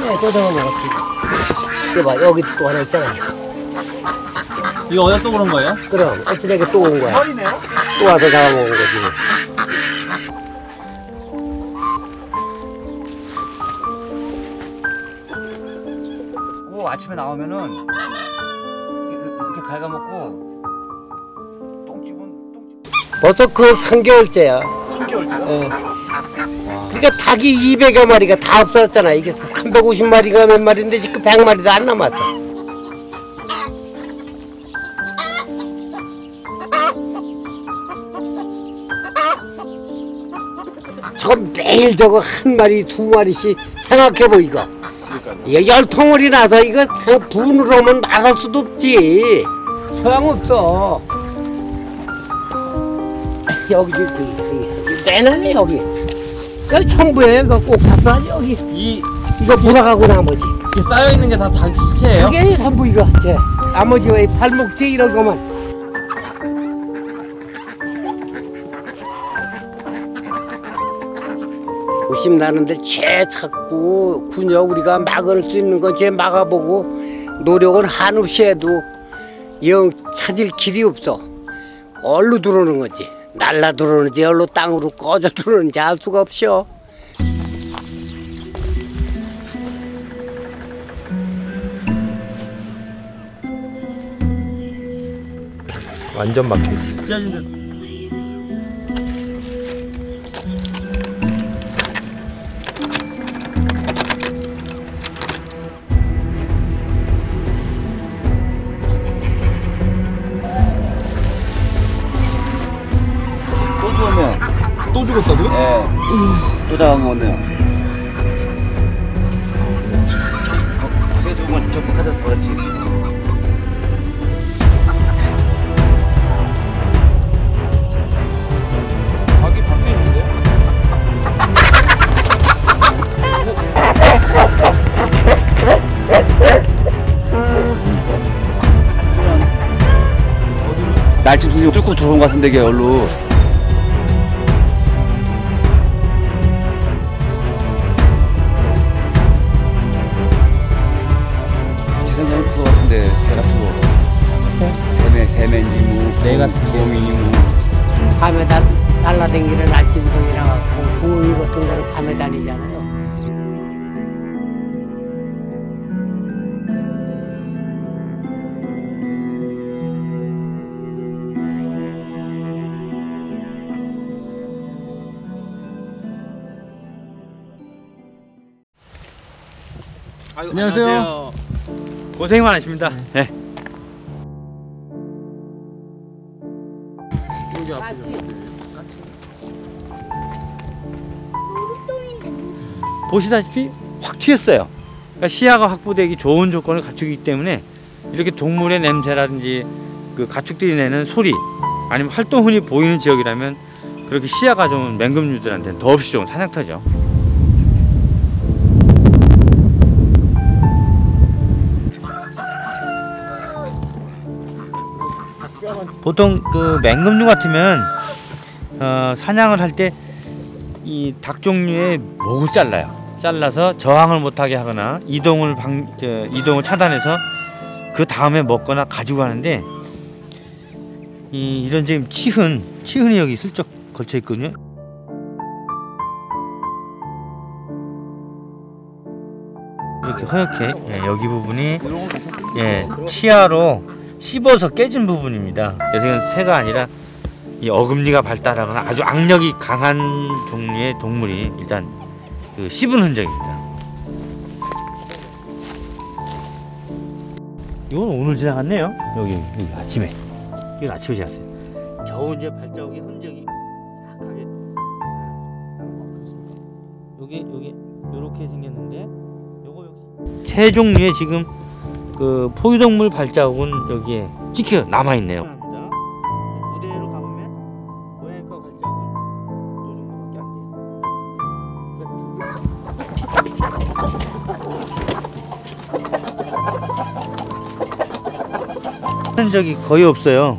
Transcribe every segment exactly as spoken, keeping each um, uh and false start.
네, 또 잡아먹었지. 이거 봐, 여기 또 하나 있잖아. 이거 어디서 또 그런 거예요? 그럼, 어찌되게 또 온 거야. 털이네요? 또 와서 잡아먹은 거지. 그 아침에 나오면은 이렇게 갉아먹고 똥집은 똥집. 벌써 그 삼 개월째야. 삼 개월째요? 예. 그러니까 닭이 이백여 마리가 다 없어졌잖아. 이게 삼백오십 마리가 몇 마리인데 지금 백 마리도 안 남았다. 저거 매일 저거 한 마리 두 마리씩 생각해보 이거. 이거 열 통을이 나서 이거 분으로 오면 말할 수도 없지. 소용없어. 여기 여기 여기 내놔네 여기. 여기 전부에 이거 꼭 샀어 여기. 이 이거 보다가고 나머지. 쌓여 있는 게 다 닭 시체예요? 이게 전부 이거. 제 나머지 왜 발목 뒤 이런 거만. 의심 나는데 쟤 자꾸 군역 우리가 막을 수 있는 건 쟤 막아보고 노력은 한없이 해도 영 찾을 길이 없어. 얼로 들어오는 거지. 날라 들어오는지 얼로 땅으로 꺼져 들어오는지 알 수가 없어. 완전 막혀있어. 찢어진 듯. 또 죽었다고요? 네. 또 잡아먹었네요. 제가 저번 저번 카드 버렸지. 닭이 밖에 있는데요? 어디로? 날집 선생님 뚫고 들어온 것 같은데 이게 얼로. 새 같은 거. 새매, 새매인지 뭐, 매 같은 거. 곰이니 뭐. 밤에 날, 날라댕기는 날짐승이라 갖고 부엉이 같은 거는 밤에 다니잖아요. 아유, 안녕하세요. 안녕하세요. 고생 많으십니다. 네. 여기 앞에. 보시다시피 확 튀었어요. 그러니까 시야가 확보되기 좋은 조건을 갖추기 때문에 이렇게 동물의 냄새라든지 그 가축들이 내는 소리 아니면 활동 흔히 보이는 지역이라면 그렇게 시야가 좋은 맹금류들한테는 더없이 좋은 사냥터죠. 보통 그 맹금류 같으면 어, 사냥을 할 때 이 닭 종류의 목을 잘라요. 잘라서 저항을 못하게 하거나 이동을 방, 저, 이동을 차단해서 그 다음에 먹거나 가지고 가는데 이, 이런 지금 치흔, 치흔이 여기 슬쩍 걸쳐 있거든요. 이렇게 허옇게 예, 여기 부분이 예, 치아로 씹어서 깨진 부분입니다. 그래서 이건 새가 아니라 이 어금니가 발달하거나 아주 악력이 강한 종류의 동물이 일단 그 씹은 흔적입니다. 이건 오늘 지나갔네요. 여기, 여기 아침에. 이건 아침에 지났어요. 겨우 이제 발자국의 흔적이 약하게. 여기 여기 이렇게 생겼는데, 요거 역시 새 종류의 지금 그 포유동물 발자국은 여기에 찍혀 남아 있네요. 무대로 가보면 고양이과 발자국은 이 정도밖에 안 돼요. 흔적이 거의 없어요.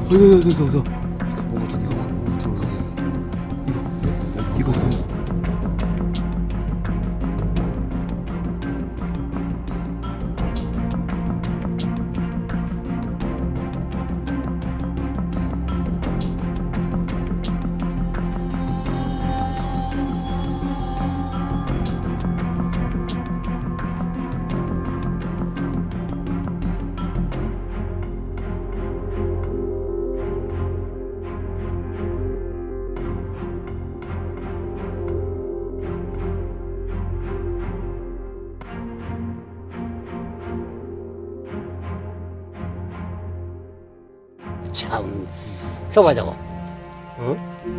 이거 이거 이거 이거 이거 뭐거든 이거 뭐 들어가 이거 이거 이거 이거 참 써봐 저거. 어?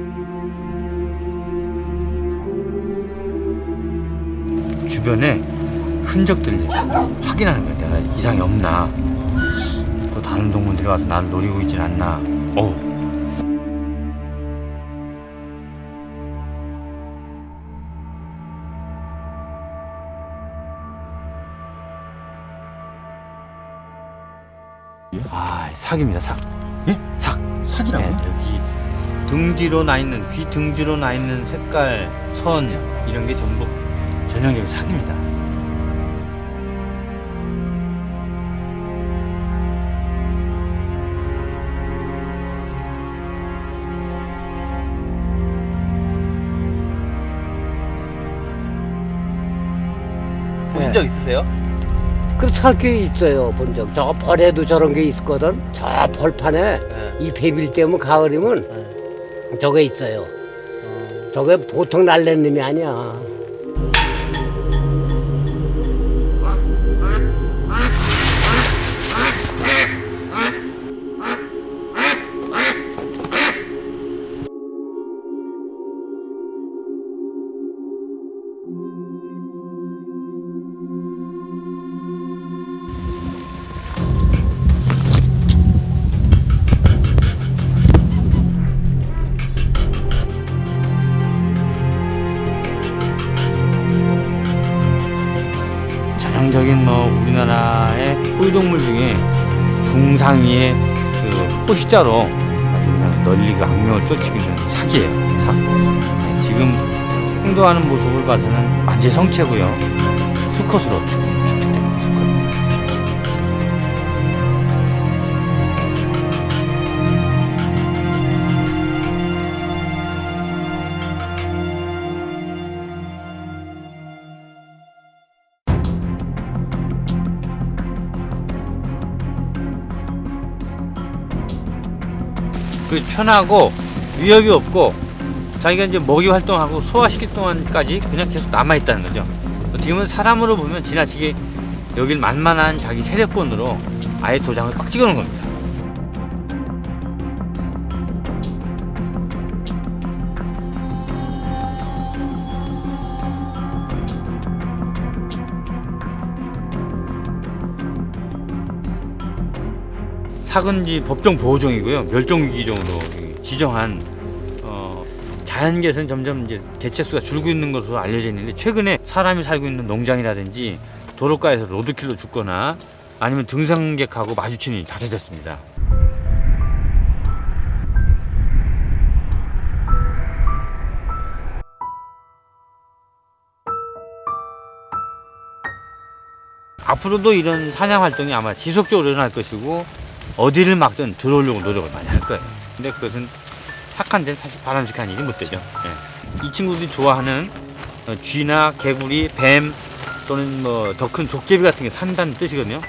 주변에 흔적들 이제 확인하는 거야. 내가 이상이 없나, 또 다른 동물들이 와서 나를 노리고 있진 않나. 어우. 아, 삭입니다, 삭. 예? 삭. 삭이라고? 네, 여기 등 뒤로 나 있는, 귀 등 뒤로 나 있는 색깔, 선 이런 게 전부 전형적인 삭입니다. 보신 적 있으세요? 그렇게 게 있어요. 본 적. 저 벌에도 저런 게 있거든. 저 벌판에 네. 이 배빌 때면 가을이면 네. 저게 있어요. 저게 보통 날래님이 아니야. 전형적인 뭐 우리나라의 포유동물 중에 중상위의 그 포식자로 아주 그냥 널리 그 악명을 떨치고 있는 삭이에요. 삭. 네, 지금 행동하는 모습을 봐서는 완전 성체고요. 수컷으로 추, 추측됩니다. 수컷. 그 편하고 위협이 없고 자기가 이제 먹이 활동하고 소화시킬 동안까지 그냥 계속 남아있다는 거죠. 어떻게 보면 사람으로 보면 지나치게 여길 만만한 자기 세력권으로 아예 도장을 빡 찍어놓은 겁니다. 삭은 이제 법정 보호종이고요. 멸종위기종으로 지정한 어, 자연계에서는 점점 이제 개체수가 줄고 있는 것으로 알려져 있는데, 최근에 사람이 살고 있는 농장이라든지 도로가에서 로드킬로 죽거나 아니면 등산객하고 마주치는 일이 잦아졌습니다. 앞으로도 이런 사냥 활동이 아마 지속적으로 일어날 것이고, 어디를 막든 들어오려고 노력을 많이 할 거예요. 근데 그것은 삭한 데는 사실 바람직한 일이 못 되죠. 예. 이 친구들이 좋아하는 쥐나 개구리, 뱀 또는 뭐 더 큰 족제비 같은 게 산다는 뜻이거든요.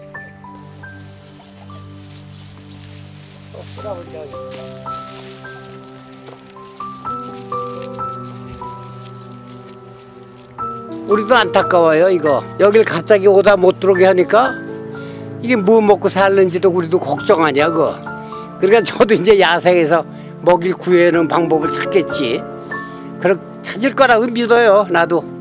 우리도 안타까워요. 이거 여길 갑자기 오다 못 들어오게 하니까 이게 뭐 먹고 살는지도 우리도 걱정하냐 그거. 그러니까 저도 이제 야생에서 먹일 구해는 방법을 찾겠지. 그렇게 찾을 거라고 믿어요. 나도.